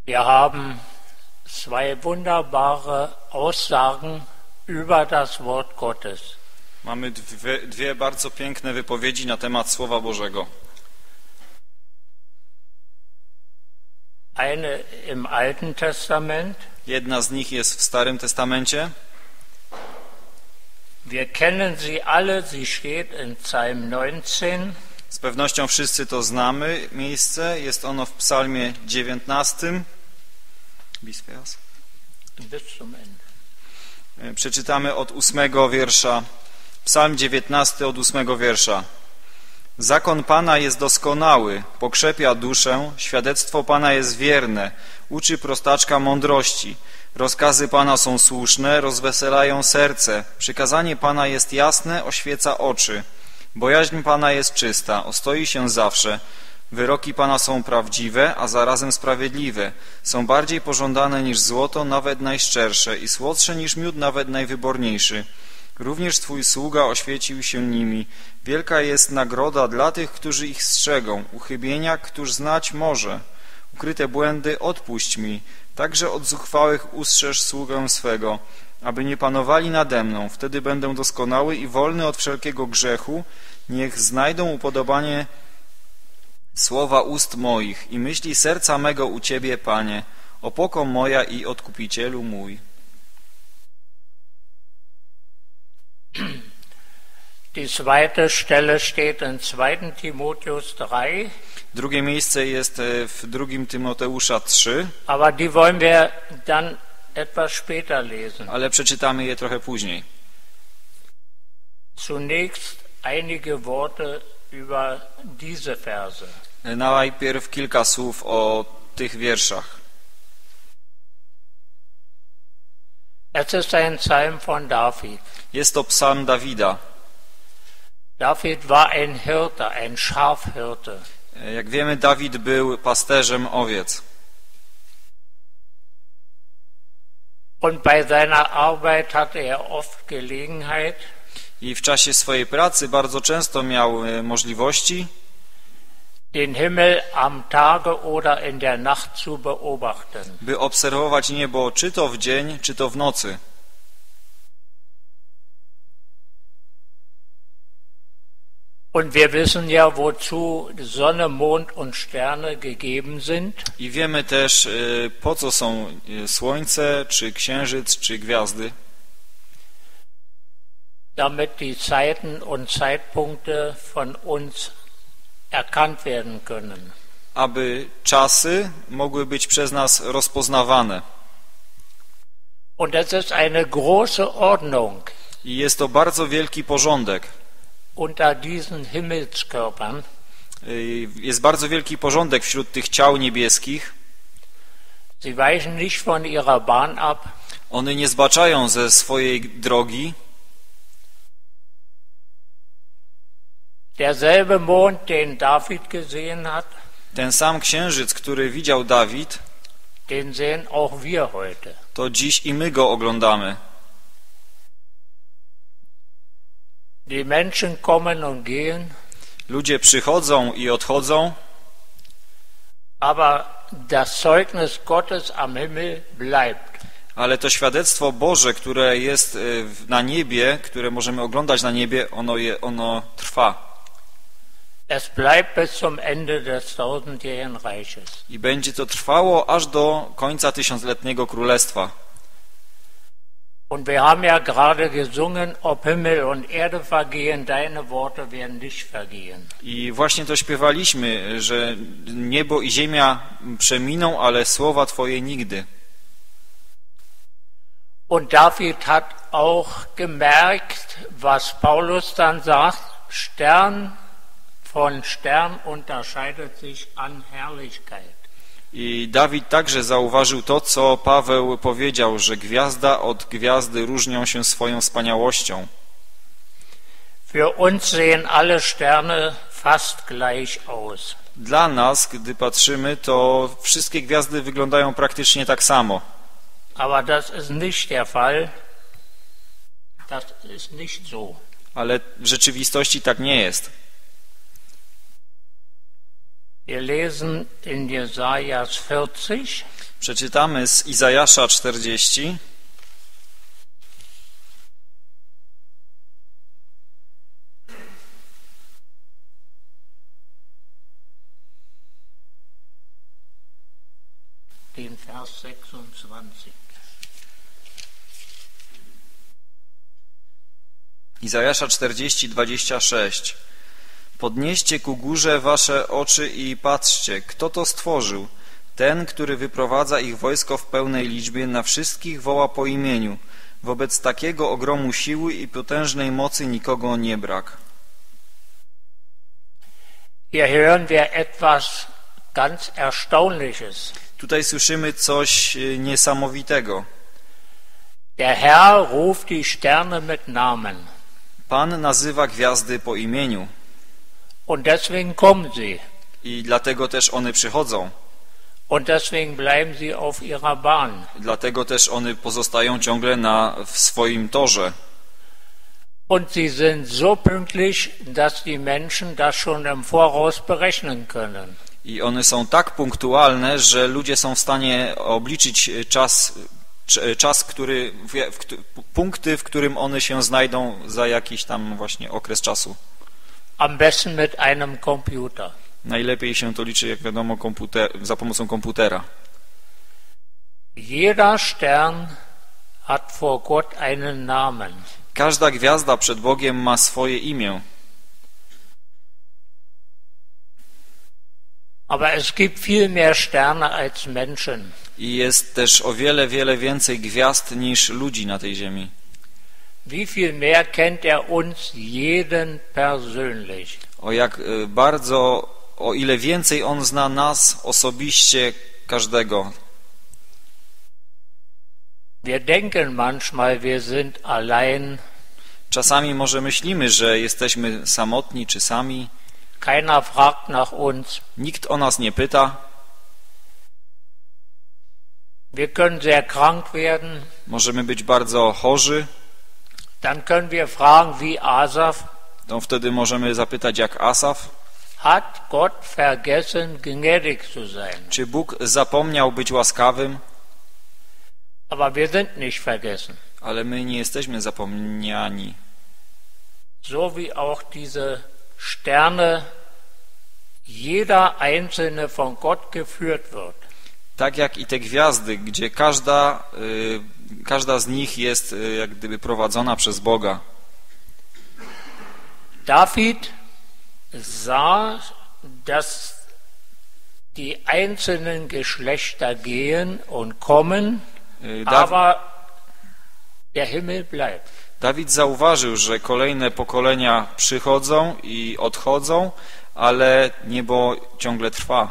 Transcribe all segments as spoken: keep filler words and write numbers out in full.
Wir haben zwei wunderbare Aussagen über das Wort Gottes. Mamy dwie, dwie bardzo piękne wypowiedzi na temat Słowa Bożego. Eine im Alten Testament. Jedna z nich jest w Starym Testamencie. Wir kennen sie alle, sie steht in Psalm neunzehn. Z pewnością wszyscy to znamy miejsce. Jest ono w Psalmie dziewiętnastym. Bis Vers. Bis zum Ende. Przeczytamy od ósmego wiersza. Psalm dziewiętnasty od ósmego wiersza. Zakon Pana jest doskonały, pokrzepia duszę, świadectwo Pana jest wierne, uczy prostaczka mądrości. Rozkazy Pana są słuszne, rozweselają serce. Przykazanie Pana jest jasne, oświeca oczy. Bojaźń Pana jest czysta, ostoi się zawsze. Wyroki Pana są prawdziwe, a zarazem sprawiedliwe. Są bardziej pożądane niż złoto, nawet najszczersze, i słodsze niż miód, nawet najwyborniejszy. Również Twój sługa oświecił się nimi. Wielka jest nagroda dla tych, którzy ich strzegą. Uchybienia, któż znać może. Ukryte błędy odpuść mi. Także od zuchwałych ustrzeż sługę swego, aby nie panowali nade mną. Wtedy będę doskonały i wolny od wszelkiego grzechu. Niech znajdą upodobanie słowa ust moich i myśli serca mego u Ciebie, Panie, opoko moja i Odkupicielu mój. Die zweite Stelle steht in zweiten Timotheus drei. Drugie miejsce jest w drugim Tymoteusza trzy. Aber die wollen wir dann etwas später lesen. Ale przeczytamy je trochę później. Zunächst einige Worte über diese Verse. Najpierw kilka słów o tych wierszach. Es ist ein Psalm von David. Jest to psalm Dawida. David war ein Hirte, ein Schafhirte. Jak wiemy, Dawid był pasterzem owiec. Und bei seiner Arbeit hatte er oft Gelegenheit, I w czasie swojej pracy bardzo często miał możliwości, den Himmel am Tage oder in der Nacht zu beobachten. by obserwować niebo czy to w dzień, czy to w nocy. Und wir wissen ja, wozu Sonne, Mond und Sterne gegeben sind. I wiemy też, po co są słońce, czy księżyc, czy gwiazdy. Damit die Zeiten und Zeitpunkte von uns erkannt werden können. Aby czasy mogły być przez nas rozpoznawane. Und es ist eine große Ordnung. I jest to bardzo wielki porządek. Unter diesen Himmelskörpern. Jest bardzo wielki porządek wśród tych ciał niebieskich. Sie weichen nicht von ihrer Bahn ab. One nie zbaczają ze swojej drogi. Derselbe Mond, den David gesehen hat, ten sam księżyc, który widział Dawid, den sehen auch wir heute. To dziś i my go oglądamy. Die Menschen kommen und gehen, ludzie przychodzą i odchodzą, aber das Zeugnis Gottes am Himmel bleibt. Ale to świadectwo Boże, które jest na niebie, które możemy oglądać na niebie, ono, je, ono trwa. Es bleibt bis zum Ende des tausendjährigen Reiches. I będzie to trwało aż do końca tysiącletniego królestwa. Und wir haben ja gerade gesungen, ob Himmel und Erde vergehen, deine Worte werden nicht vergehen. I właśnie to śpiewaliśmy, że niebo i ziemia przeminą, ale słowa Twoje nigdy. Und David hat auch gemerkt, was Paulus dann sagt, Stern von Stern unterscheidet sich an Herrlichkeit. I Dawid także zauważył to, co Paweł powiedział, że gwiazda od gwiazdy różnią się swoją wspaniałością. Für uns sehen alle Sterne fast gleich aus. Dla nas, gdy patrzymy, to wszystkie gwiazdy wyglądają praktycznie tak samo. Aber das ist nicht der Fall. Das ist nicht so. Ale w rzeczywistości tak nie jest. Wir lesen in Jesaja vierzig. Przeczytamy z Izajasza czterdzieści. Den Vers sechsundzwanzig. Izajasza czterdzieści, dwadzieścia sześć. Podnieście ku górze wasze oczy i patrzcie, kto to stworzył. Ten, który wyprowadza ich wojsko w pełnej liczbie, na wszystkich woła po imieniu. Wobec takiego ogromu siły i potężnej mocy nikogo nie brak. Hier hören wir etwas ganz Erstaunliches. Tutaj słyszymy coś niesamowitego. Der Herr ruft die Sterne mit Namen. Pan nazywa gwiazdy po imieniu. Und deswegen kommen sie. I dlatego też one przychodzą. Und deswegen bleiben sie auf ihrer Bahn. Dlatego też one pozostają ciągle na w swoim torze. Und sie sind so pünktlich, dass die Menschen das schon im Voraus berechnen können. I one są tak punktualne, że ludzie są w stanie obliczyć czas, czas, który, w, punkty, w którym one się znajdą za jakiś tam właśnie okres czasu. Am besten mit einem Computer. Najlepiej się to liczy, jak wiadomo, komputer, za pomocą komputera. Jeder Stern hat vor Gott einen Namen. Każda gwiazda przed Bogiem ma swoje imię. Aber es gibt viel mehr Sterne als Menschen. I jest też o wiele, wiele więcej gwiazd niż ludzi na tej ziemi. Wie viel mehr kennt er uns jeden persönlich? O jak bardzo, o ile więcej On zna nas osobiście każdego. Wir denken manchmal, wir sind allein. Czasami może myślimy, że jesteśmy samotni czy sami. Keiner fragt nach uns. Nikt o nas nie pyta. Wir können sehr krank werden. Możemy być bardzo chorzy. Dann können wir fragen wie Asaf. To wtedy możemy zapytać jak Asaf. Hat Gott vergessen, gnädig zu sein? Czy Bóg zapomniał być łaskawym? Aber wir sind nicht vergessen. Ale my nie jesteśmy zapomniani. So wie auch diese Sterne, jeder einzelne von Gott geführt wird. Tak jak i te gwiazdy, gdzie każda, y, każda z nich jest y, jak gdyby prowadzona przez Boga. David sah, dass die einzelnen Geschlechter gehen und kommen, Y, Daw aber der Himmel bleibt. Dawid zauważył, że kolejne pokolenia przychodzą i odchodzą, ale niebo ciągle trwa.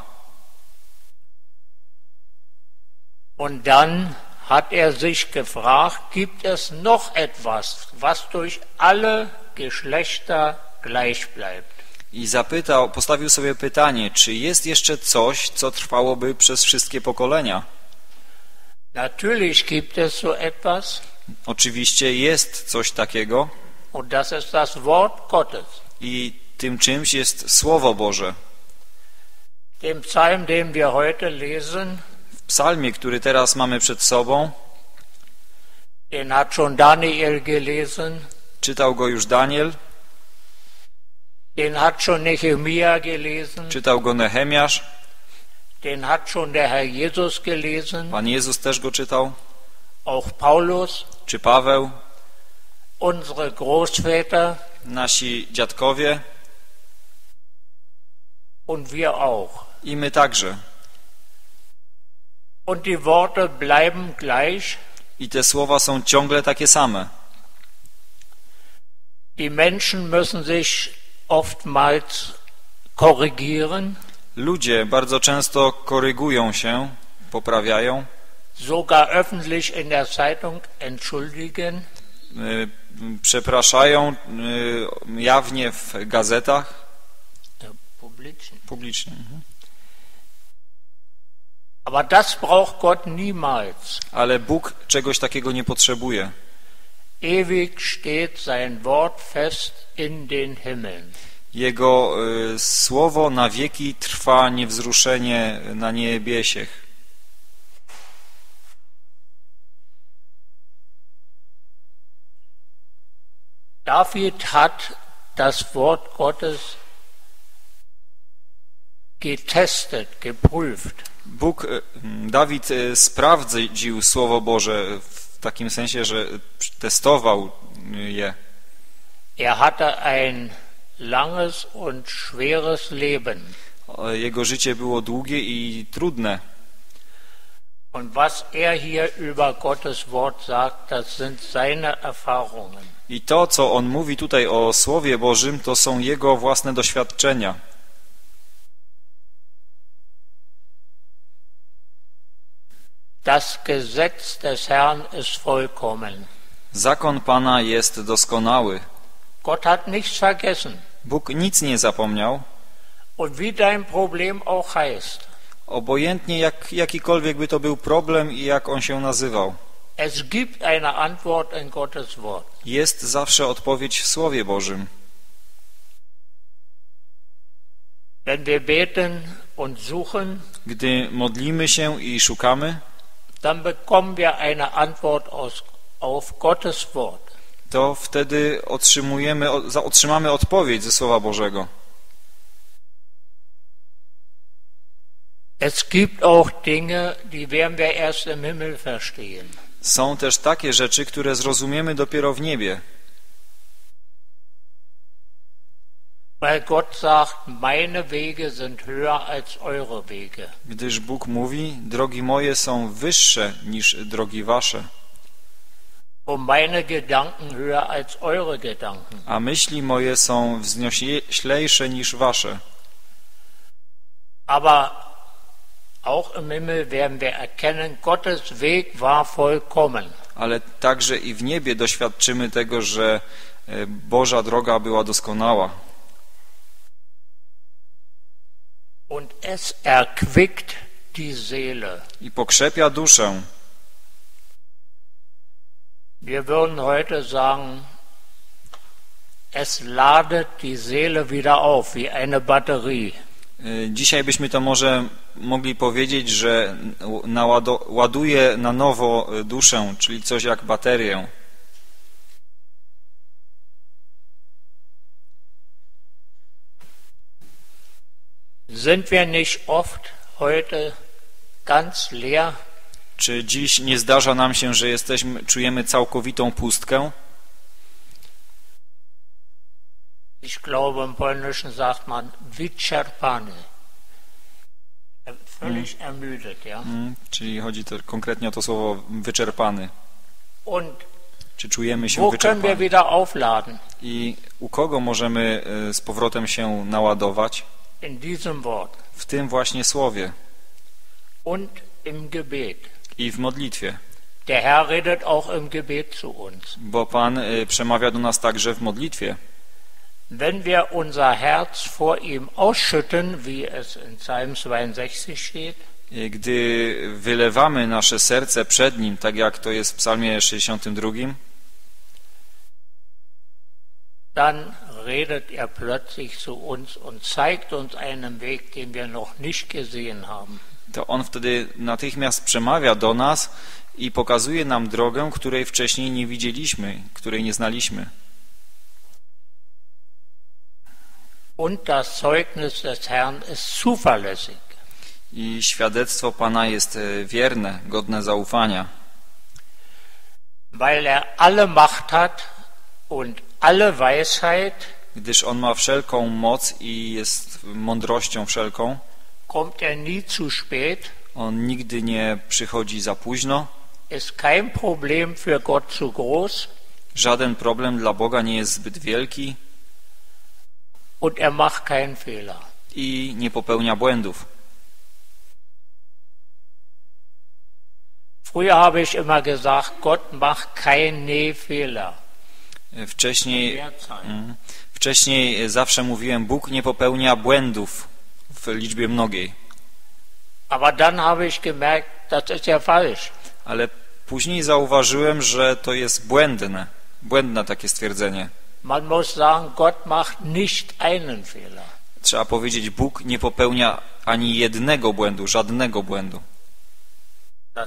Und dann hat er sich gefragt, gibt es noch etwas, was durch alle Geschlechter gleich bleibt? I zapytał, postawił sobie pytanie, czy jest jeszcze coś, co trwałoby przez wszystkie pokolenia? Natürlich gibt es so etwas. Oczywiście jest coś takiego. Und das ist das Wort Gottes. I tym czymś jest Słowo Boże. Im Psalm, den wir heute lesen, w psalmie, który teraz mamy przed sobą, den hat schon Daniel gelesen, czytał go już Daniel, den hat schon Nehemia gelesen, czytał go Nehemiasz, den hat schon der Herr Jesus gelesen, Pan Jezus też go czytał, auch Paulus, czy Paweł, unsere Großväter nasi dziadkowie und wir auch. i my także. Und die Worte bleiben gleich. I te słowa są ciągle takie same. Die Menschen müssen sich oftmals korrigieren. Ludzie bardzo często korygują się, poprawiają, sogar öffentlich in der Zeitung entschuldigen. y, przepraszają y, jawnie w gazetach, Publicznie. publicznie. Mhm. Aber das braucht Gott niemals. Ale Bóg czegoś takiego nie potrzebuje. Ewig steht sein Wort fest in den Himmeln. Jego y, słowo na wieki trwa niewzruszenie na niebiesiech. David hat das Wort Gottes getestet, geprüft. Bóg, e, Dawid e, sprawdził Słowo Boże w takim sensie, że testował je. Er hatte ein langes und schweres Leben. Jego życie było długie i trudne. Und was er hier über Gottes Wort sagt, das sind seine Erfahrungen. I to, co on mówi tutaj o Słowie Bożym, to są jego własne doświadczenia. Das Gesetz des Herrn ist vollkommen. Zakon Pana jest doskonały. Gott hat nichts vergessen. Bóg nic nie zapomniał. Und wie dein Problem auch heißt. Obojętnie jak, jakikolwiek by to był problem i jak on się nazywał. Es gibt eine Antwort in Gottes Wort. Jest zawsze odpowiedź w Słowie Bożym. Wenn wir beten und suchen, Gdy modlimy się i szukamy, dann bekommen wir eine Antwort aus, auf Gottes Wort. to wtedy otrzymujemy, otrzymamy odpowiedź ze Słowa Bożego. Es gibt auch Dinge, die werden wir erst im Himmel verstehen. Są też takie rzeczy, które zrozumiemy dopiero w niebie. Weil Gott sagt, meine Wege sind höher als eure Wege. Gdyż Bóg mówi, drogi moje są wyższe niż drogi wasze, Und meine Gedanken höher als eure Gedanken. a myśli moje są wznioślejsze niż wasze. Aber auch im Himmel werden wir erkennen, Gottes Weg war vollkommen. Ale także i w niebie doświadczymy tego, że Boża droga była doskonała. Und es erquickt die Seele. I pokrzepia duszę. Wir würden heute sagen, es ladet die Seele wieder auf, wie eine Batterie. Dzisiaj byśmy to może mogli powiedzieć, że nawado- ładuje na nowo duszę, czyli coś jak baterię. Sind wir nicht oft heute ganz leer? Czy dziś nie zdarza nam się, że jesteśmy, czujemy całkowitą pustkę? Ich glaube, im Polnischen sagt man wyczerpany. Völlig ermüdet, ja. Hmm, czyli chodzi to konkretnie o to słowo wyczerpany. Und Czy czujemy się wo können wir wyczerpani? wieder aufladen? I u kogo możemy y, z powrotem się naładować? In diesem Wort. W tym właśnie słowie Und im Gebet. i w modlitwie. Der Herr redet auch im Gebet zu uns. Bo Pan y, przemawia do nas także w modlitwie. Wenn wir unser Herz vor ihm ausschütten, wie es in Psalm zweiundsechzig steht, Y, Gdy wylewamy nasze serce przed Nim, tak jak to jest w psalmie sześćdziesiątym drugim, dann redet er plötzlich zu uns und zeigt uns einen Weg, den wir noch nicht gesehen haben. to On wtedy natychmiast przemawia do nas i pokazuje nam drogę, której wcześniej nie widzieliśmy, której nie znaliśmy. Und das Zeugnis des Herrn ist zuverlässig. I świadectwo Pana jest e, wierne, godne zaufania, Weil er alle Macht hat und alle Weisheit, gdyż On ma wszelką moc i jest mądrością wszelką. kommt er nie zu spät, On nigdy nie przychodzi za późno. ist kein Problem für Gott zu groß Żaden problem dla Boga nie jest zbyt wielki und er macht keinen Fehler. i nie popełnia błędów. Früher habe ich immer gesagt, Gott macht keine Fehler. Wcześniej, Derzeit. mm, wcześniej zawsze mówiłem, Bóg nie popełnia błędów w liczbie mnogiej. Aber dann habe ich gemerkt, das ist ja falsch. Ale później zauważyłem, że to jest błędne, błędne takie stwierdzenie. Man muss sagen, Gott macht nicht einen Fehler. Trzeba powiedzieć, Bóg nie popełnia ani jednego błędu, żadnego błędu. Das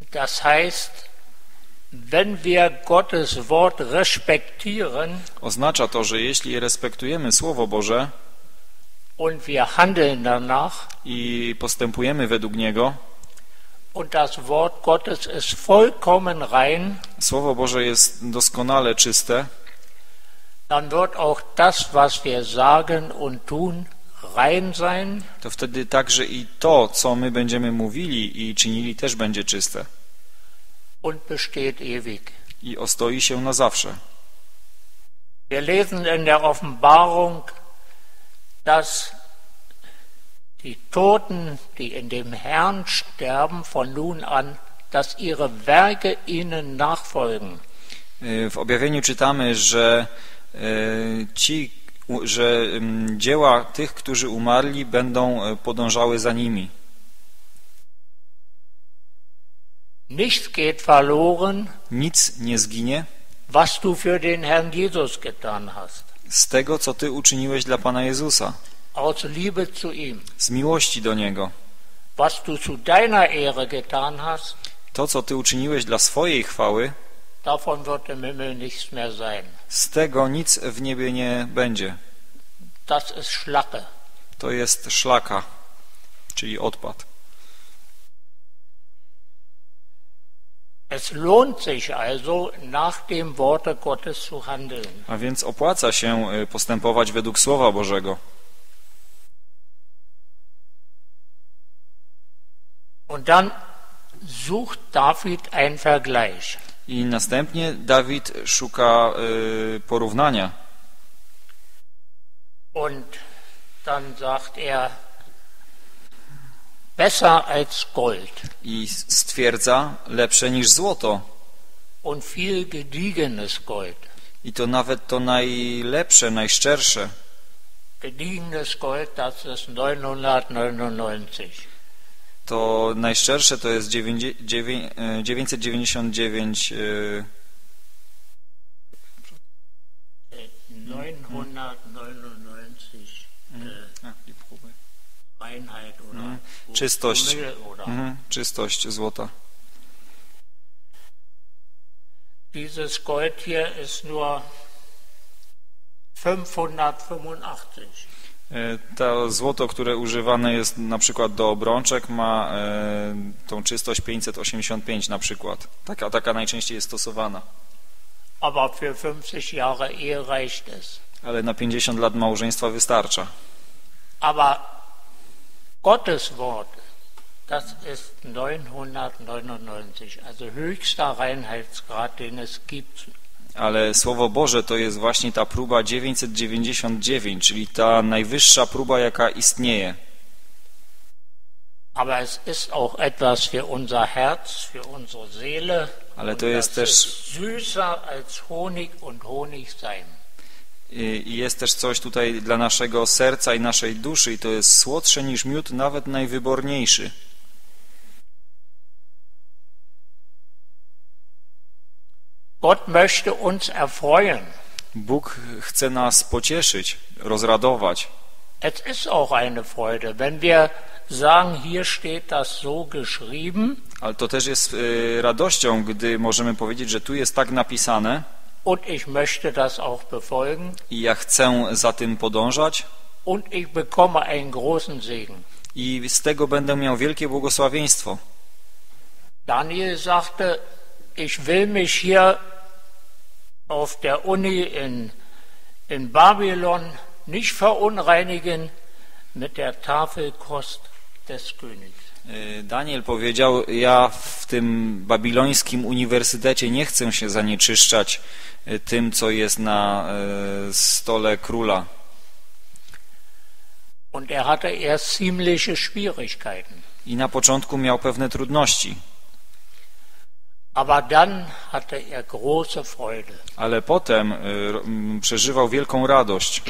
Das heißt, wenn wir Gottes Wort respektieren Oznacza to, że jeśli respektujemy Słowo Boże und wir handeln danach i postępujemy według niego, und das Wort Gottes ist vollkommen rein, Słowo Boże jest doskonale czyste, dann wird auch das, was wir sagen und tun, rein sein. to wtedy także i to, co my będziemy mówili i czynili, też będzie czyste Und besteht ewig. i ostoi się na zawsze. Wir lesen in der Offenbarung, dass die Toten, die in dem Herrn sterben, von nun an, dass ihre Werke ihnen nachfolgen. W objawieniu czytamy, że e, ci, u- że mm, dzieła tych, którzy umarli, będą e, podążały za nimi. Nichts geht verloren, Nic nie zginie was du für den Herrn Jesus getan hast, z tego, co Ty uczyniłeś dla Pana Jezusa, aus Liebe zu ihm. z miłości do Niego. Was du zu deiner Ehre getan hast, To, co Ty uczyniłeś dla swojej chwały, davon wird im Himmel nichts mehr sein. z tego nic w niebie nie będzie. Das ist Schlacke. To jest szlaka, czyli odpad. Es lohnt sich also, nach dem Worte Gottes zu handeln. A więc opłaca się e, postępować według Słowa Bożego. Und dann sucht David einen Vergleich. I następnie Dawid szuka e, porównania. Und dann sagt er, besser als Gold I stwierdza, lepsze niż złoto. und viel gediegenes Gold. I to nawet to najlepsze, najszczersze. Gediegenes Gold, das ist neunhundertneunundneunzig. To najszczersze to jest dziewięćset dziewięćdziesiąt dziewięć e, neunhundertneunundneunzig äh, Reinheit oder Mhm. Czystość. Promille oder mhm, czystość złota. dieses Gold hier ist nur fünfhundertfünfundachtzig. E, To złoto, które używane jest na przykład do obrączek, ma e, tą czystość pięćset osiemdziesiąt pięć na przykład. Taka, taka najczęściej jest stosowana. Aber für fünfzig Jahre Ehe reicht es. Ale na pięćdziesiąt lat małżeństwa wystarcza. Aber Gottes Wort, das ist neunhundertneunundneunzig, also höchster Reinheitsgrad, den es gibt. Ale Słowo Boże to jest właśnie ta próba dziewięćset dziewięćdziesiąt dziewięć, czyli ta najwyższa próba, jaka istnieje. Aber es ist auch etwas für unser Herz, für unsere Seele. Ale Und to jest das też ist süßer als Honig und Honigseim. i jest też coś tutaj dla naszego serca i naszej duszy i to jest słodsze niż miód, nawet najwyborniejszy. Gott möchte uns erfreuen. Bóg chce nas pocieszyć, rozradować. Es ist auch eine Freude, wenn wir sagen, hier steht das so geschrieben Ale to też jest y, radością, gdy możemy powiedzieć, że tu jest tak napisane und ich möchte das auch befolgen i ja chcę za tym podążać und ich bekomme einen großen Segen. i z tego będę miał wielkie błogosławieństwo. Daniel sagte, ich will mich hier auf der Uni in, in Babylon nicht verunreinigen mit der Tafelkost des Königs. Y, Daniel powiedział, ja w tym babilońskim uniwersytecie nie chcę się zanieczyszczać y, tym, co jest na y, stole króla. Und er hatte erst ziemliche Schwierigkeiten. I na początku miał pewne trudności, Aber dann hatte er große Freude. ale potem y, ro- m, przeżywał wielką radość.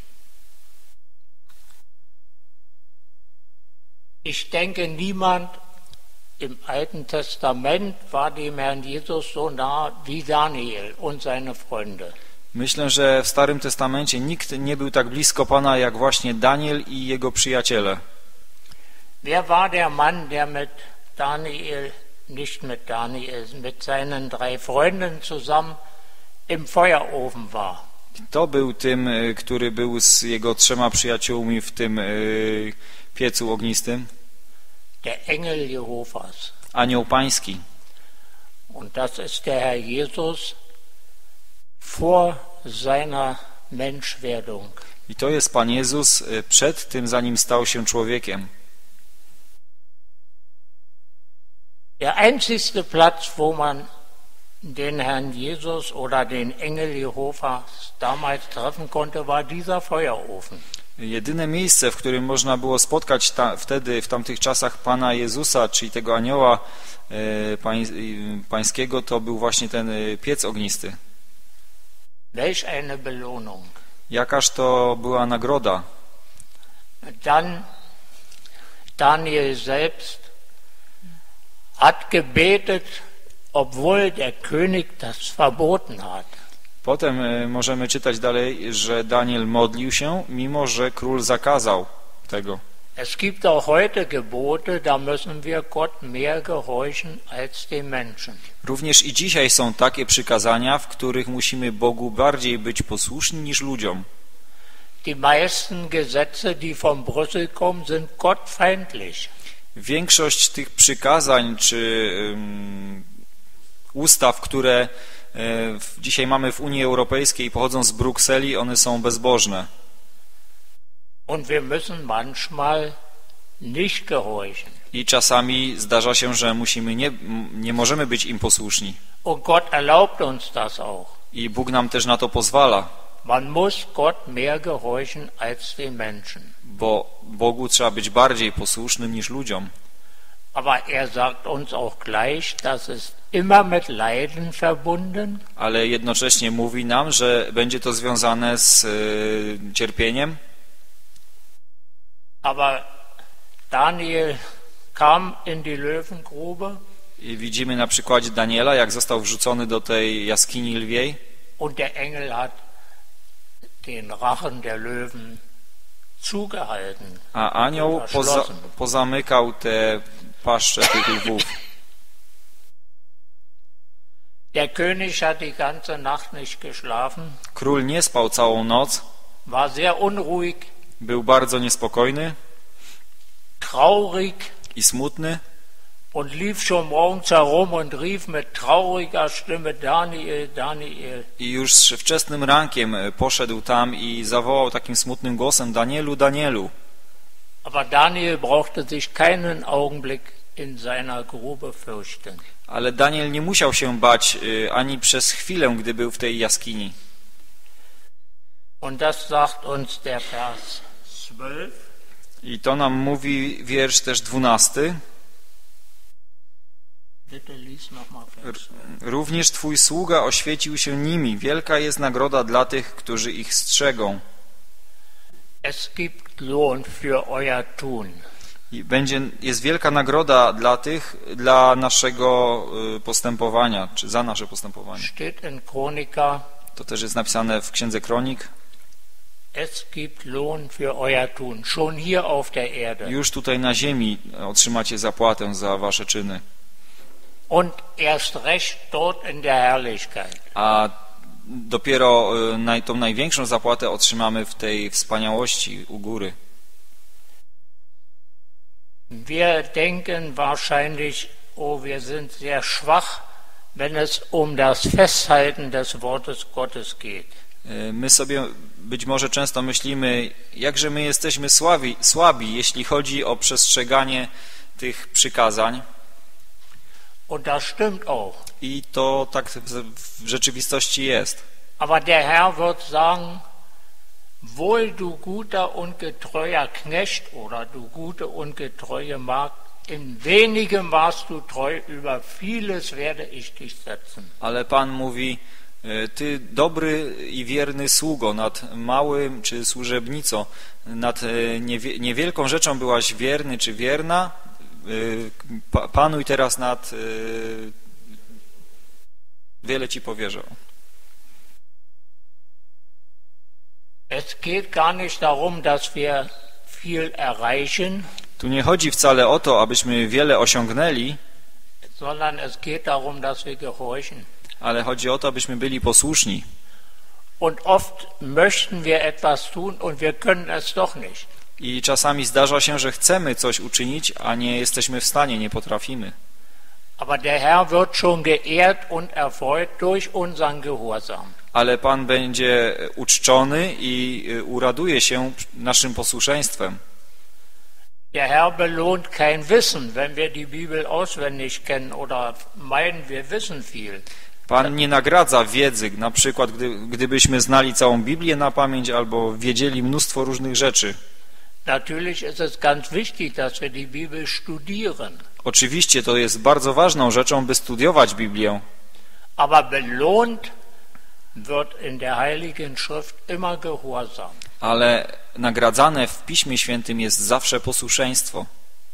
Ich denke, niemand im Alten Testament war dem Herrn Jesus so nah wie Daniel und seine Freunde. Myślę, że w Starym Testamencie nikt nie był tak blisko Pana jak właśnie Daniel i jego przyjaciele. Wer war der Mann, der mit Daniel nicht mit Daniel, mit seinen drei Freunden zusammen im Feuerofen war. To był tym, który był z jego trzema przyjaciółmi w tym y, piecu ognistym. Der Engel Jehovas. Anioł Pański. Und das ist der Herr Jesus vor seiner Menschwerdung. I to jest Pan Jezus przed tym, zanim stał się człowiekiem. Der einzigste Platz, wo man den Herrn Jesus oder den Engel Jehovas damals treffen konnte, war dieser Feuerofen. Jedyne miejsce, w którym można było spotkać ta, wtedy, w tamtych czasach Pana Jezusa, czyli tego anioła e, pań, e, pańskiego, to był właśnie ten e, piec ognisty. Welch eine Belohnung. Jakaż to była nagroda. Dann Daniel selbst hat gebetet, obwohl der König das verboten hat. Potem e, możemy czytać dalej, że Daniel modlił się, mimo że król zakazał tego. Es gibt auch heute Gebote, da müssen wir Gott mehr gehorchen als den Menschen. Również i dzisiaj są takie przykazania, w których musimy Bogu bardziej być posłuszni niż ludziom. Die meisten Gesetze, die von Brüssel kommen, sind gottfeindlich. Większość tych przykazań czy um, ustaw, które um, dzisiaj mamy w Unii Europejskiej, pochodzą z Brukseli, one są bezbożne. Und wir müssen manchmal nicht gehorchen. I czasami zdarza się, że musimy nie, nie możemy być im posłuszni. Und Gott erlaubt uns das auch. I Bóg nam też na to pozwala. Man muss Gott mehr gehorchen als den Menschen. Bo Bogu trzeba być bardziej posłusznym niż ludziom. Aber er sagt uns auch gleich, das ist immer mit Leiden verbunden. Ale jednocześnie mówi nam, że będzie to związane z y, cierpieniem. Aber Daniel kam in die Löwengrube. I widzimy na przykładzie Daniela, jak został wrzucony do tej jaskini lwiej. Und der Engel hat den Rachen der Löwen zugehalten. A anioł poza, pozamykał te paszcze tych lwów. Der König hat die ganze Nacht nicht geschlafen. Król nie spał całą noc. War sehr unruhig. Był bardzo niespokojny. Traurig. I smutny. Und lief schon morgens herum und rief mit trauriger Stimme Daniel, Daniel. I już wczesnym rankiem poszedł tam i zawołał takim smutnym głosem: Danielu, Danielu. Aber Daniel brauchte sich keinen Augenblick in seiner Grube fürchten. Ale Daniel nie musiał się bać ani przez chwilę, gdy był w tej jaskini. Und das sagt uns der Vers zwölf. I to nam mówi wiersz też dwunasty. Również Twój sługa oświecił się nimi. Wielka jest nagroda dla tych, którzy ich strzegą. Es gibt Lohn für euer Tun. I będzie, jest wielka nagroda dla tych, dla naszego postępowania, czy za nasze postępowanie. Steht in Chronika. To też jest napisane w Księdze Kronik. Es gibt Lohn für euer Tun, schon hier auf der Erde. Już tutaj na ziemi otrzymacie zapłatę za wasze czyny. Und erst recht dort in der Herrlichkeit. A dopiero naj, tą największą zapłatę otrzymamy w tej wspaniałości u góry. Wir denken wahrscheinlich, oh, wir sind sehr schwach, wenn es um das Festhalten des Wortes Gottes geht. My sobie być może często myślimy, jakże my jesteśmy słabi, słabi, jeśli chodzi o przestrzeganie tych przykazań. Und das stimmt auch. I to tak w rzeczywistości jest. Aber der Herr wird sagen, wohl du guter und getreuer Knecht oder du gute und getreue Magd, in wenigem warst du treu, über vieles werde ich dich setzen. Ale Pan mówi: Ty dobry i wierny sługo, nad małym czy służebnico, nad niewielką rzeczą byłaś wierny czy wierna, panuj teraz nad wiele ci powierzę. Es geht gar nicht darum, dass wir viel erreichen. Tu nie chodzi wcale o to, abyśmy wiele osiągnęli, sondern es geht darum, dass wir gehorchen. Ale chodzi o to, abyśmy byli posłuszni. Und oft möchten wir etwas tun und wir können es doch nicht. I czasami zdarza się, że chcemy coś uczynić, a nie jesteśmy w stanie, nie potrafimy. Aber der Herr wird schon geehrt und erfreut durch unseren Gehorsam. Ale Pan będzie uczczony i uraduje się naszym posłuszeństwem. Der Herr belohnt kein Wissen, wenn wir die Bibel auswendig kennen oder meinen, wir wissen viel. Pan nie nagradza wiedzy, na przykład gdy, gdybyśmy znali całą Biblię na pamięć albo wiedzieli mnóstwo różnych rzeczy. Natürlich ist es ganz wichtig, dass wir die Bibel studieren. Oczywiście to jest bardzo ważną rzeczą, by studiować Biblię. Aber belohnt wird in der Heiligen Schrift immer Gehorsam. Ale nagradzane w Piśmie Świętym jest zawsze posłuszeństwo.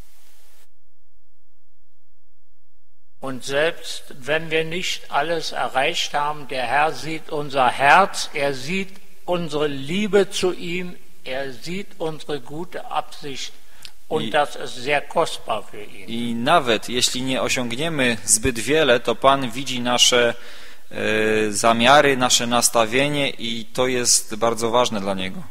Und selbst wenn wir nicht alles erreicht haben, der Herr sieht unser Herz, er sieht unsere Liebe zu ihm, er sieht unsere gute Absicht und I, das ist sehr kostbar für ihn. I nawet jeśli nie osiągniemy zbyt wiele, to Pan widzi nasze e, zamiary, nasze nastawienie i to jest bardzo ważne dla Niego.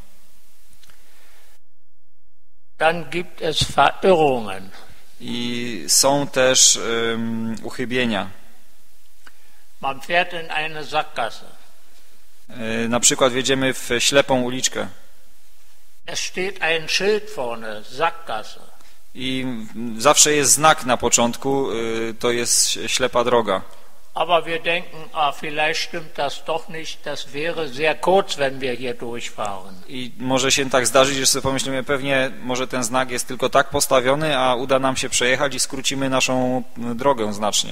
Dann gibt es Verirrungen. I są też um, uchybienia. Man fährt in eine Sackgasse. E, na przykład wjedziemy w ślepą uliczkę. Es steht ein Schild vorne, Sackgasse. I zawsze jest znak na początku, e, to jest ślepa droga. Aber wir denken, ah, vielleicht stimmt das doch nicht, das wäre sehr kurz, wenn wir hier durchfahren. I może się tak zdarzyć, że sobie pomyślimy, pewnie może ten znak jest tylko tak postawiony, a uda nam się przejechać i skrócimy naszą drogę znacznie.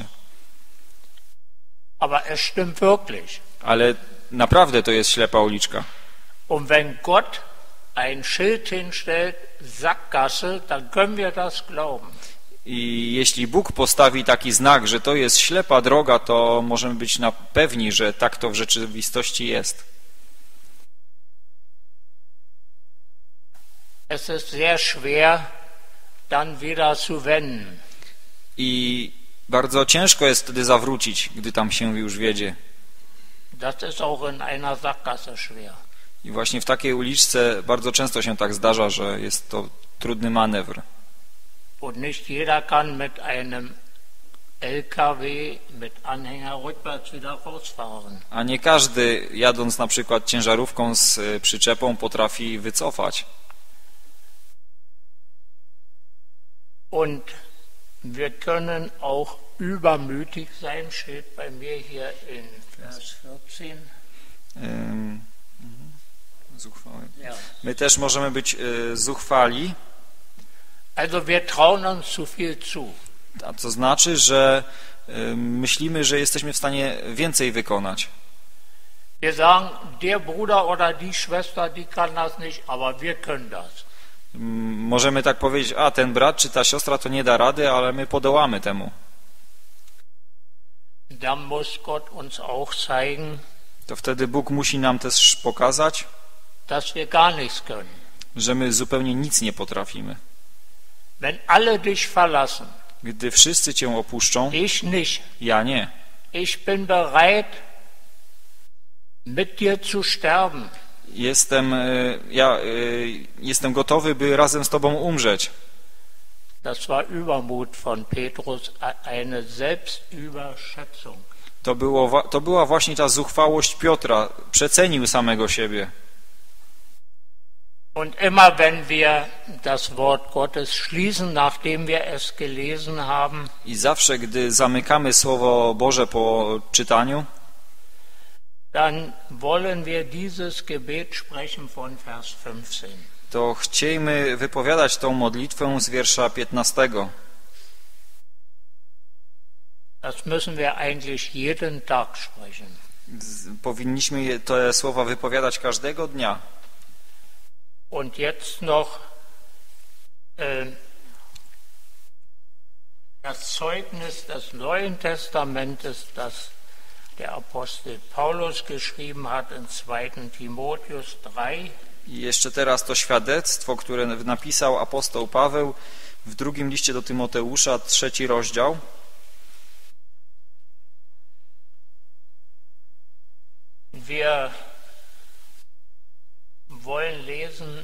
Aber es stimmt wirklich. Ale naprawdę to jest ślepa uliczka. Und wenn Gott ein Schild hinstellt, Sackgasse, dann können wir das glauben. I jeśli Bóg postawi taki znak, że to jest ślepa droga, to możemy być na pewni, że tak to w rzeczywistości jest. Es ist sehr schwer, dann wieder zu wenden. I bardzo ciężko jest wtedy zawrócić, gdy tam się już wiedzie. Das ist auch in einer Sackgasse schwer. I właśnie w takiej uliczce bardzo często się tak zdarza, że jest to trudny manewr. Und nicht jeder kann mit einem L K W mit Anhänger rückwärts wieder rausfahren. A nie każdy, jadąc na przykład ciężarówką z przyczepą, potrafi wycofać. Und wir können auch übermütig sein, steht bei mir hier in Vers vierzehn. Um, zuchwały. Ja. My też możemy być y, zuchwali. Also wir trauen uns zu viel zu. A to znaczy, że y, myślimy, że jesteśmy w stanie więcej wykonać. Wir sagen, der Bruder oder die Schwester, die kann das nicht, aber wir können das. Możemy tak powiedzieć, a ten brat czy ta siostra to nie da rady, ale my podołamy temu. Dann muss Gott uns auch zeigen, To wtedy Bóg musi nam też pokazać, dass wir gar nichts können. że my zupełnie nic nie potrafimy. Wenn alle dich verlassen, Gdy wszyscy Cię opuszczą, ich nicht, ja nie. ich bin bereit, mit dir zu sterben. Jestem, ja, jestem gotowy, by razem z Tobą umrzeć. Das war Übermut von Petrus, eine Selbstüberschätzung. To, było, to była właśnie ta zuchwałość Piotra. Przecenił samego siebie. Und immer wenn wir das Wort Gottes schließen, nachdem wir es gelesen haben, I zawsze, gdy zamykamy Słowo Boże po czytaniu, dann wollen wir dieses Gebet sprechen von Vers fünfzehn. to chciejmy wypowiadać tą modlitwę z wiersza piętnastego. Das müssen wir eigentlich jeden Tag sprechen. Powinniśmy te słowa wypowiadać każdego dnia. Und jetzt noch äh, das Zeugnis des Neuen Testamentes, das der Apostel Paulus geschrieben hat in zweiten Timotheus drei. I jeszcze teraz to świadectwo, które napisał apostoł Paweł w drugim liście do Tymoteusza, trzeci rozdział. Wir wollen lesen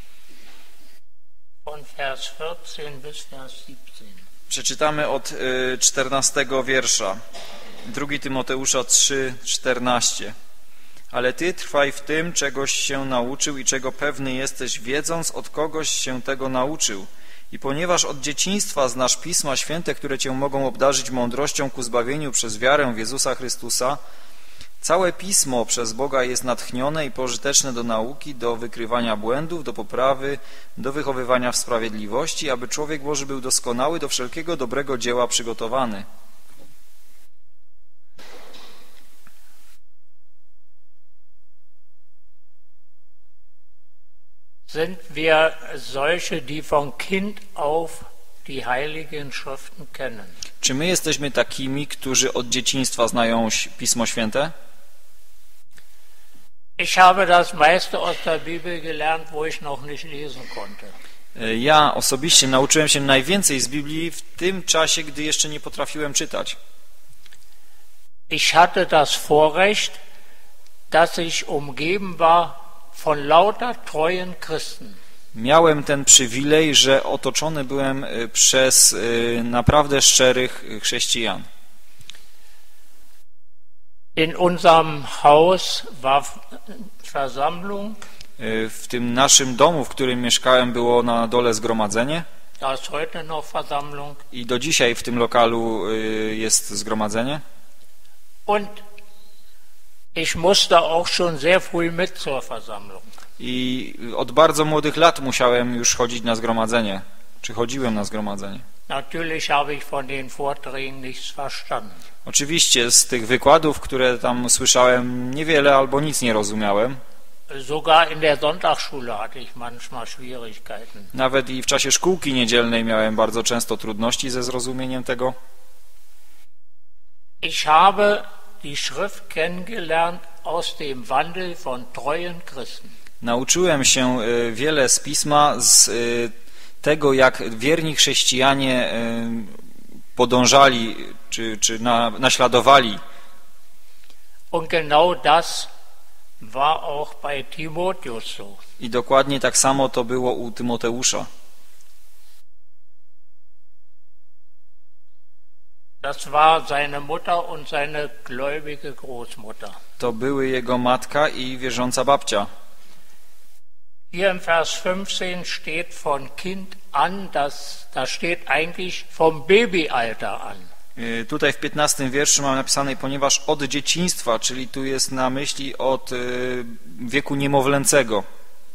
von Vers vierzehn bis Vers siebzehn. Przeczytamy od czternastego wiersza. drugi Tymoteusza trzy, czternaście. Ale ty trwaj w tym, czegoś się nauczył i czego pewny jesteś, wiedząc, od kogoś się tego nauczył. I ponieważ od dzieciństwa znasz Pisma Święte, które cię mogą obdarzyć mądrością ku zbawieniu przez wiarę w Jezusa Chrystusa, całe Pismo przez Boga jest natchnione i pożyteczne do nauki, do wykrywania błędów, do poprawy, do wychowywania w sprawiedliwości, aby człowiek Boży był doskonały, do wszelkiego dobrego dzieła przygotowany. Sind wir solche, die von Kind auf die Heiligen Schriften kennen? Czy my jesteśmy takimi, którzy od dzieciństwa znają Pismo Święte? Ich habe das meiste aus der Bibel gelernt, wo ich noch nicht lesen konnte. Ja osobiście nauczyłem się najwięcej z Biblii w tym czasie, gdy jeszcze nie potrafiłem czytać. Ich hatte das Vorrecht, dass ich umgeben war von lauter treuen Christen. Miałem ten przywilej, że otoczony byłem przez naprawdę szczerych chrześcijan. In unserem Haus war Versammlung. W tym naszym domu, w którym mieszkałem, było na dole zgromadzenie. Da ist heute noch Versammlung. I do dzisiaj w tym lokalu jest zgromadzenie. Und ich musste auch schon sehr früh mit zur Versammlung. I od bardzo młodych lat musiałem już chodzić na zgromadzenie, czy chodziłem na zgromadzenie. Natürlich habe ich von den Vorträgen nichts verstanden. Oczywiście z tych wykładów, które tam słyszałem, niewiele albo nic nie rozumiałem. Sogar in der Sonntagsschule hatte ich manchmal Schwierigkeiten. Nawet i w czasie szkółki niedzielnej miałem bardzo często trudności ze zrozumieniem tego. Ich habe die Schrift kennengelernt aus dem Wandel von treuen Christen. Nauczyłem się wiele z Pisma, z tego, jak wierni chrześcijanie podążali, czy, czy na, naśladowali. Und genau das war auch bei Timotheus so. I dokładnie tak samo to było u Tymoteusza. Das war seine Mutter und seine gläubige Großmutter. To były jego matka i wierząca babcia. Hier im Vers fünfzehn steht von Kind an, das, das steht eigentlich vom Babyalter an. Tutaj w piętnastym wierszu mam napisane, ponieważ od dzieciństwa, czyli tu jest na myśli od wieku niemowlęcego.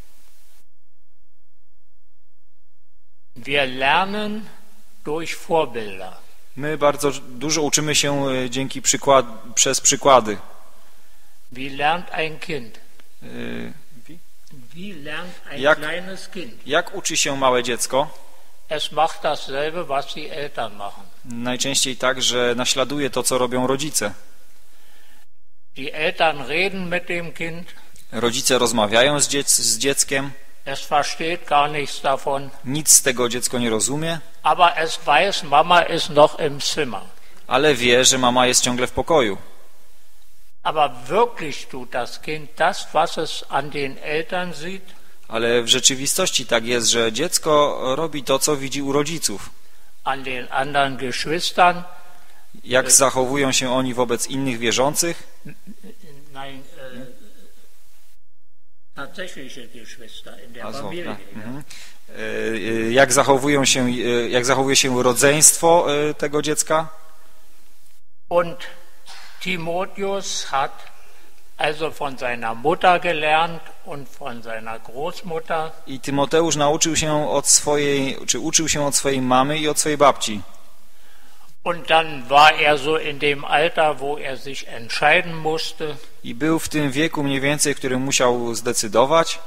Wir lernen durch Vorbilder. My bardzo dużo uczymy się dzięki przykład, przez przykłady. Wie lernt ein Kind? Wie? Wie lernt ein jak, kleines Kind? Jak uczy się małe dziecko? Es macht dasselbe, was die Eltern machen. Najczęściej tak, że naśladuje to, co robią rodzice. Die Eltern reden mit dem Kind. Rodzice rozmawiają z, dziec z dzieckiem. Es versteht gar nichts davon. Nic z tego dziecko nie rozumie. Aber es weiß, Mama ist noch im Zimmer. Ale wie, że mama jest ciągle w pokoju. Aber wirklich tut das Kind das, was es an den Eltern sieht? Ale w rzeczywistości tak jest, że dziecko robi to, co widzi u rodziców. An den anderen Geschwistern. Jak zachowują się oni wobec innych wierzących? Nein, äh, tatsächliche Geschwister in der Also, Familie. ja. Mhm. Jak zachowują się, jak zachowuje się rodzeństwo tego dziecka? Und Timotheus hat also von seiner Mutter gelernt und von seiner Großmutter. I Tymoteusz nauczył się od swojej, czy uczył się od swojej mamy i od swojej babci. Und dann war er so in dem Alter, wo er sich entscheiden musste. I był w tym wieku mniej więcej, w którym musiał zdecydować.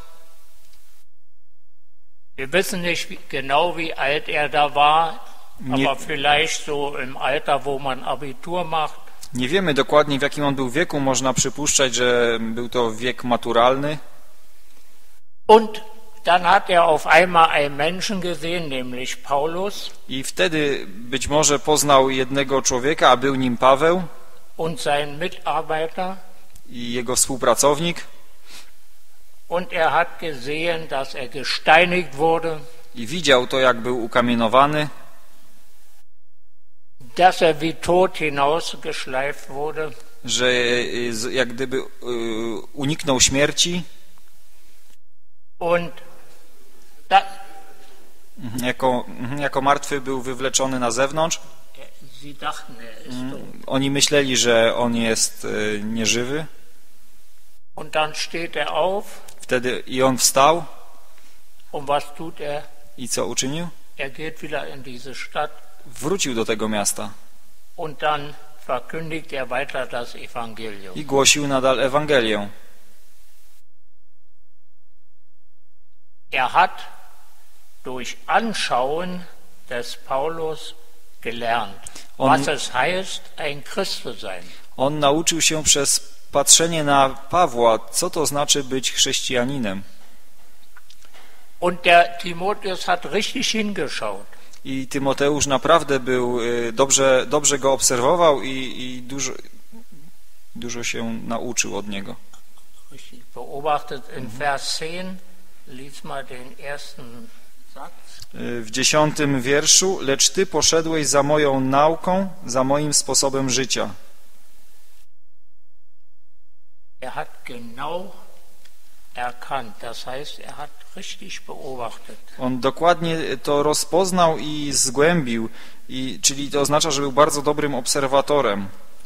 Wir wissen nicht genau, wie alt er da war, Nie, aber vielleicht so im Alter, wo man Abitur macht. nie wiemy dokładnie, w jakim on był wieku. Można przypuszczać, że był to wiek maturalny. Und dann hat er auf einmal einen Menschen gesehen, nämlich Paulus. I wtedy być może poznał jednego człowieka, a był nim Paweł. Und sein Mitarbeiter. i jego współpracownik. Und er hat gesehen, dass er gesteinigt wurde. I widział to, jak był ukamienowany. Dass er wie tot hinausgeschleift wurde. Że jak gdyby uniknął śmierci. Und da, jako, jako martwy był wywleczony na zewnątrz. Sie dachten, er ist tot. Oni myśleli, że on jest nieżywy. Und dann steht er auf. Wtedy i on wstał. Und was tut er? I co uczynił? Er geht wieder in diese Stadt. Wrócił do tego miasta. Und dann verkündigt er weiter das Evangelium. I głosił nadal Ewangelię. Er hat durch Anschauen des Paulus gelernt, on, was es heißt, ein Christ zu sein. On nauczył się przez patrzenie na Pawła, co to znaczy być chrześcijaninem. Und der Timotheus hat richtig hingeschaut. I Tymoteusz naprawdę był, dobrze, dobrze go obserwował i, i dużo, dużo się nauczył od niego. Richtig beobachtet. In Vers zehn, lies mal den ersten Satz. W dziesiątym wierszu, lecz ty poszedłeś za moją nauką, za moim sposobem życia. Er hat genau erkannt, das heißt, er hat richtig beobachtet. On dokładnie to rozpoznał i zgłębił, i, czyli to oznacza, że był bardzo dobrym obserwatorem.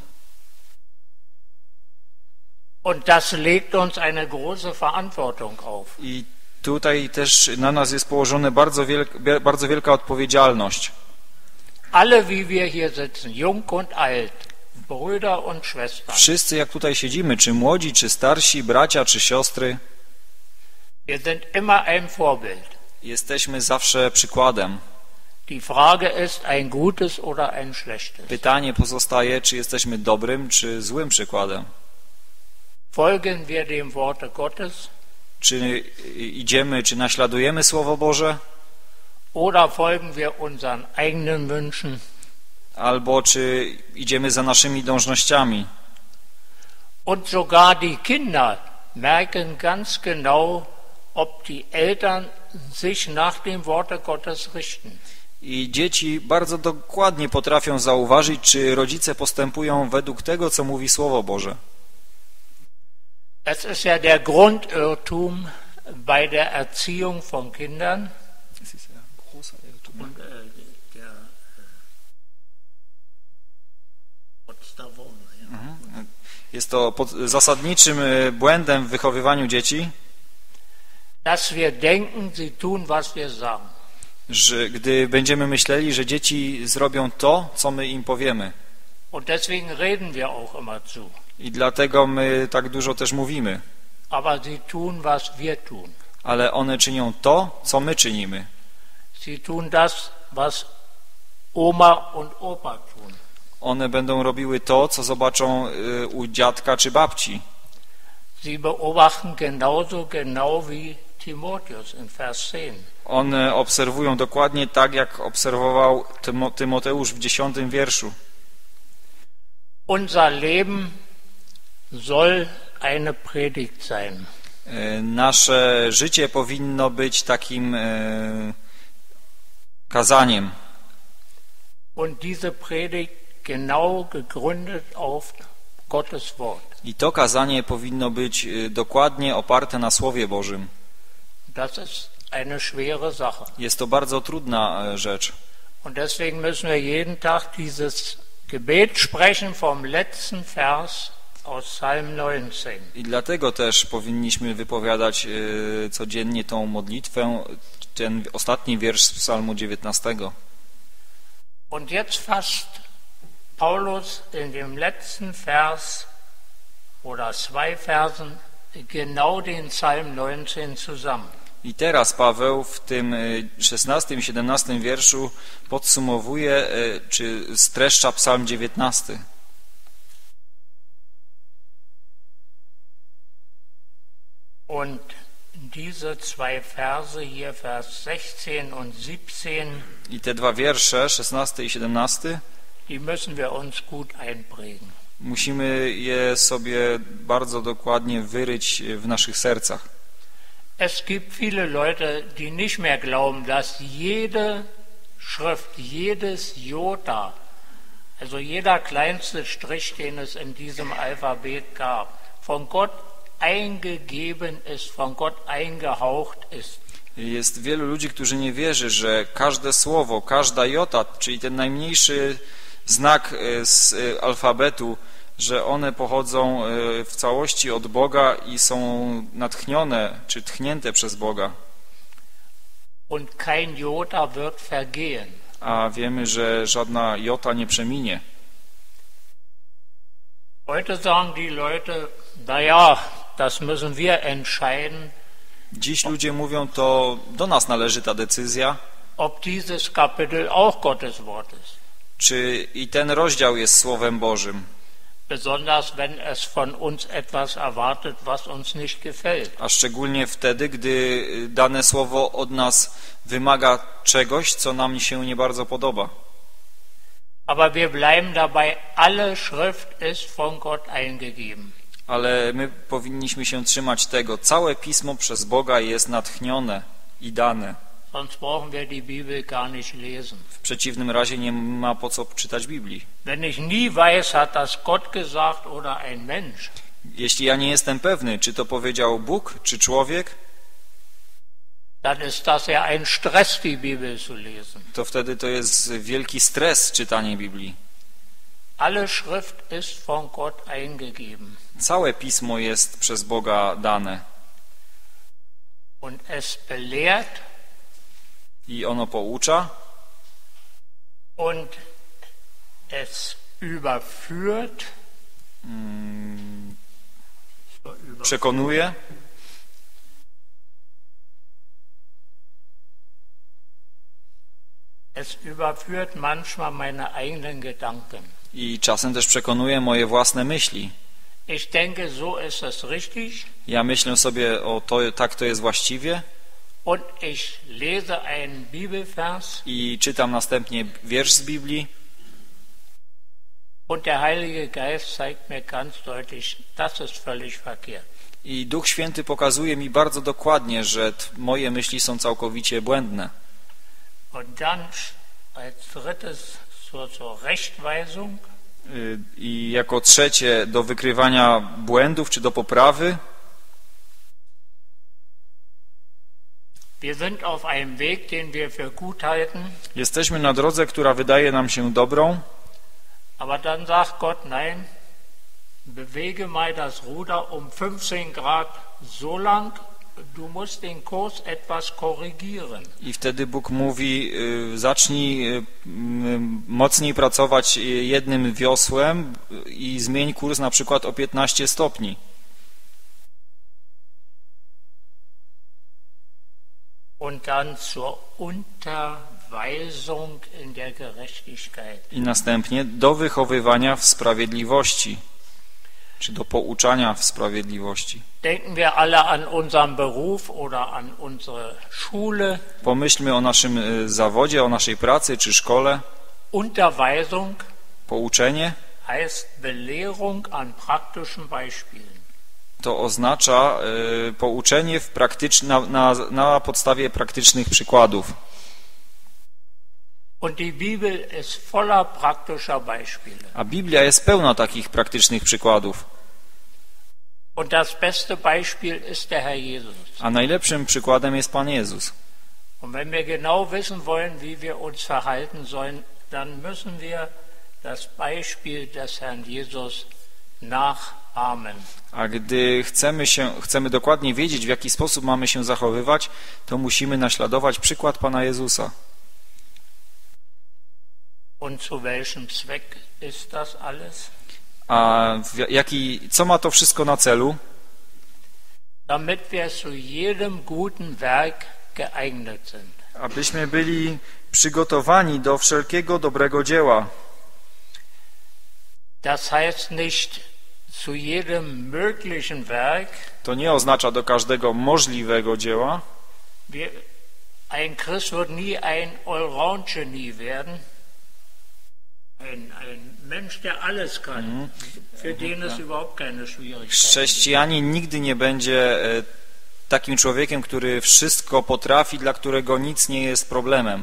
Und das legt uns eine große Verantwortung auf. I tutaj też na nas jest położona bardzo, wielka, bardzo wielka odpowiedzialność. Alle, wie wir hier sitzen, jung und alt, Brüder und Schwestern. Wszyscy, jak tutaj siedzimy, czy młodzi, czy starsi, bracia, czy siostry, wir sind immer ein Vorbild. Jesteśmy zawsze przykładem. Die Frage ist, ein gutes oder ein schlechtes. Pytanie pozostaje, czy jesteśmy dobrym, czy złym przykładem. Folgen wir dem Worte Gottes? Czy idziemy, czy naśladujemy Słowo Boże? Oder folgen wir unseren eigenen Wünschen? Albo czy idziemy za naszymi dążnościami? Und sogar die Kinder merken ganz genau, ob die Eltern sich nach dem Worte Gottes richten. I dzieci bardzo dokładnie potrafią zauważyć, czy rodzice postępują według tego, co mówi Słowo Boże. Es ist ja der Grundirrtum bei der Erziehung von Kindern. Das ist ein großer Irrtum. Und äh, der Podstawowny, ja. Mhm. Jest to pod, zasadniczym błędem w wychowywaniu dzieci, dass wir denken, sie tun, was wir sagen. że gdy będziemy myśleli, że dzieci zrobią to, co my im powiemy. Und deswegen reden wir auch immer zu. I dlatego my tak dużo też mówimy. Aber sie tun, was wir tun. Ale one czynią to, co my czynimy. Sie tun das, was Oma und Opa tun. One będą robiły to, co zobaczą y, u dziadka czy babci. Sie beobachten genauso genau wie Timotheus in Vers zehn. One obserwują dokładnie tak, jak obserwował Tymo, Tymoteusz w dziesiątym wierszu. Unser Leben soll eine Predigt sein. Y, nasze życie powinno być takim y, kazaniem. Und diese Predigt genau gegründet auf Gottes Wort. I to kazanie powinno być dokładnie oparte na Słowie Bożym. Das ist eine schwere Sache. Jest to bardzo trudna rzecz. Und deswegen müssen wir jeden Tag dieses Gebet sprechen vom letzten Vers aus Psalm neunzehn. I dlatego też powinniśmy wypowiadać y, codziennie tą modlitwę, ten ostatni wiersz z Psalmu dziewiętnastego. Und jetzt fasst Paulus in dem letzten Vers oder zwei Versen genau den Psalm neunzehn zusammen. I teraz Paweł w tym szesnastym i siedemnastym wierszu podsumowuje, czy streszcza Psalm dziewiętnasty. Und diese zwei Verse hier, Vers sechzehn und siebzehn, I te dwa wiersze, szesnasty i siedemnasty, die müssen wir uns gut einprägen. Musimy je sobie bardzo dokładnie wyryć w naszych sercach. Es gibt viele Leute, die nicht mehr glauben, dass jede Schrift, jedes Jota, also jeder kleinste Strich, den es in diesem Alphabet gab, von Gott eingegeben ist, von Gott eingehaucht ist. Jest wielu ludzi, którzy nie wierzy, że każde słowo, każda jota, czyli ten najmniejszy znak z alfabetu, że one pochodzą w całości od Boga i są natchnione czy tchnięte przez Boga. Und kein Jota wird vergehen. A wiemy, że żadna jota nie przeminie. Heute sagen die Leute, na ja, das müssen wir entscheiden. Dziś ludzie mówią, to do nas należy ta decyzja. Ob dieses Kapitel auch Gottes Wort ist. Czy i ten rozdział jest Słowem Bożym. Besonders wenn es von uns etwas erwartet, was uns nicht gefällt. A szczególnie wtedy, gdy dane słowo od nas wymaga czegoś, co nam się nie bardzo podoba. Aber wir bleiben dabei, alle Schrift ist von Gott eingegeben. Ale my powinniśmy się trzymać tego. Całe Pismo przez Boga jest natchnione i dane. Sonst brauchen wir die Bibel gar nicht lesen. W przeciwnym razie nie ma po co czytać Biblii. Wenn ich nie weiß, hat das Gott gesagt oder ein Mensch. Jeśli ja nie jestem pewny, czy to powiedział Bóg, czy człowiek, dann ist das ja ein Stress, die Bibel zu lesen. To wtedy to jest wielki stres czytanie Biblii. Alle Schrift ist von Gott eingegeben. Całe Pismo jest przez Boga dane. Und es belehrt. I ono poucza. Und es überführt. Hmm. Przekonuje. Es überführt manchmal meine eigenen Gedanken. I czasem też przekonuje moje własne myśli. Ich denke, so ist es richtig. Ja myślę sobie, o to, tak to jest właściwie. Und ich lese einen Bibelvers. I czytam następnie wiersz z Biblii. Und der Heilige Geist zeigt mir ganz deutlich, das ist völlig verkehrt. I Duch Święty pokazuje mi bardzo dokładnie, że moje myśli są całkowicie błędne. Und dann als drittes zur, zur Rechtweisung. I jako trzecie do wykrywania błędów czy do poprawy. Wir sind auf einem Weg, den wir für gut halten. Jesteśmy na drodze, która wydaje nam się dobrą. Aber dann sagt Gott, nein, bewege mal das Ruder um fünfzehn Grad so lang, du musst den Kurs etwas korrigieren. I wtedy Bóg mówi, zacznij mocniej pracować jednym wiosłem i zmień kurs na przykład o piętnaście stopni. Und dann zur Unterweisung in der Gerechtigkeit. I następnie do wychowywania w sprawiedliwości, czy do pouczania w sprawiedliwości. Denken wir alle an unseren Beruf oder an unsere Schule. Pomyślmy o naszym zawodzie, o naszej pracy czy szkole. Unterweisung pouczenie heißt Belehrung an praktischen Beispielen. To oznacza y, pouczenie w praktycz, na, na, na podstawie praktycznych przykładów. Und die Bibel ist voller praktischer Beispiele. A Biblia jest pełna takich praktycznych przykładów. Und das beste Beispiel ist der Herr Jesus. A najlepszym przykładem jest Pan Jezus. Und wenn wir genau wissen wollen, wie wir uns verhalten sollen, dann müssen wir das Beispiel des Herrn Jesus nachahmen. A gdy chcemy, się, chcemy dokładnie wiedzieć, w jaki sposób mamy się zachowywać, to musimy naśladować przykład Pana Jezusa. Und zu welchem Zweck ist das alles? A jaki, co ma to wszystko na celu? Damit wir zu jedem guten Werk geeignet sind. Abyśmy byli przygotowani do wszelkiego dobrego dzieła. Das heißt nicht zu jedem möglichen Werk. To nie oznacza do każdego możliwego dzieła. Wir, ein Christ wird nie ein Allround-Genie werden. Ein, ein Mensch, der alles kann, für den ist überhaupt keine Schwierigkeit. Chrześcijanin nigdy nie będzie e, takim człowiekiem, który wszystko potrafi, dla którego nic nie jest problemem.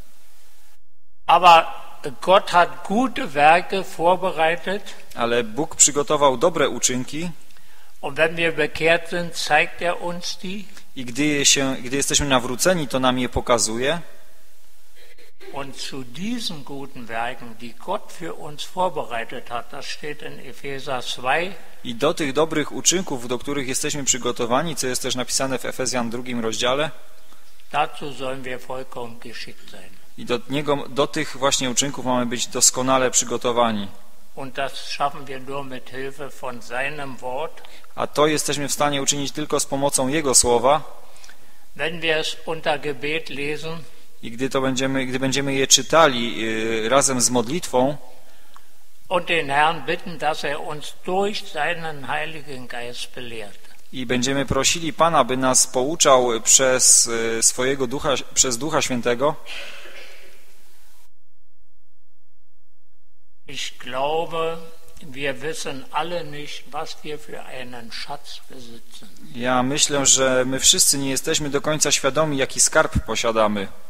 Aber Gott hat gute Werke vorbereitet. Ale Bóg przygotował dobre uczynki. Und wenn wir bekehrt sind, zeigt er uns die. I gdy, się, gdy jesteśmy nawróceni, to nam je pokazuje. Und zu diesen guten Werken, die Gott für uns vorbereitet hat, das steht in Epheser zwei. I do tych dobrych uczynków, do których jesteśmy przygotowani, co jest też napisane w Efezjan drugim rozdziale, dazu sollen wir vollkommen geschickt sein. I do, niego, do tych właśnie uczynków mamy być doskonale przygotowani. Und das schaffen wir nur mit Hilfe von seinem Wort. A to jesteśmy w stanie uczynić tylko z pomocą Jego Słowa. Wenn wir es unter Gebet lesen, i gdy to będziemy, gdy będziemy je czytali yy, razem z modlitwą und den Herrn bitten, dass er uns durch seinen Heiligen Geist belehrt. I będziemy prosili Pana, by nas pouczał przez yy, swojego Ducha, przez Ducha Świętego. Ich glaube, wir wissen alle nicht, was wir für einen Schatz besitzen. Ja myślę, że my wszyscy nie jesteśmy do końca świadomi, jaki skarb posiadamy.